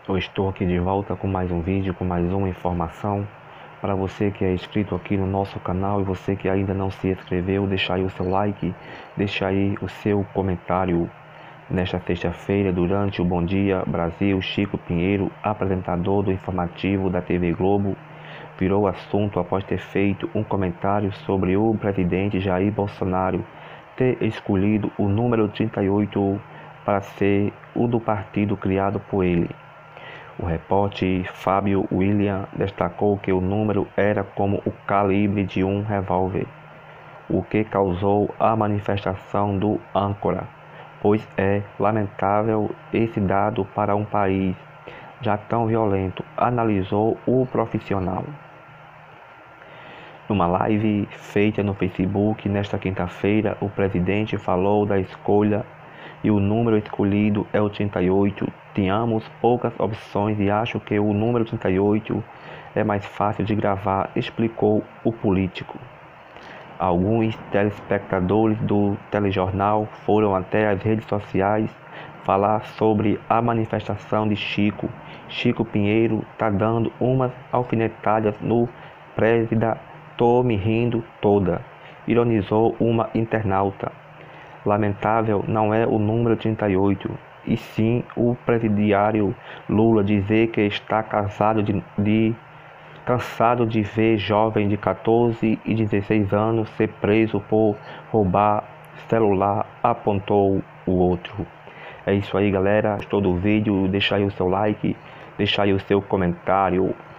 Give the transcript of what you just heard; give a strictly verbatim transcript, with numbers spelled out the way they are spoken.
Eu estou aqui de volta com mais um vídeo, com mais uma informação. Para você que é inscrito aqui no nosso canal e você que ainda não se inscreveu, deixa aí o seu like, deixa aí o seu comentário. Nesta sexta-feira, durante o Bom Dia Brasil, Chico Pinheiro, apresentador do informativo da T V Globo, virou assunto após ter feito um comentário sobre o presidente Jair Bolsonaro ter escolhido o número trinta e oito para ser o do partido criado por ele. O repórter Fábio William destacou que o número era como o calibre de um revólver, o que causou a manifestação do âncora, pois é lamentável esse dado para um país já tão violento, analisou o profissional. Numa live feita no Facebook nesta quinta-feira, o presidente falou da escolha e o número escolhido é o trinta e oito. Tínhamos poucas opções e acho que o número trinta e oito é mais fácil de gravar, explicou o político. Alguns telespectadores do telejornal foram até as redes sociais falar sobre a manifestação de Chico. Chico Pinheiro tá dando umas alfinetadas no presida. Tô me rindo toda, ironizou uma internauta. Lamentável não é o número trinta e oito, e sim o presidiário Lula dizer que está cansado de, de, cansado de ver jovem de quatorze e dezesseis anos ser preso por roubar celular, apontou o outro. É isso aí, galera. Gostou do vídeo? Deixa aí o seu like, deixa aí o seu comentário.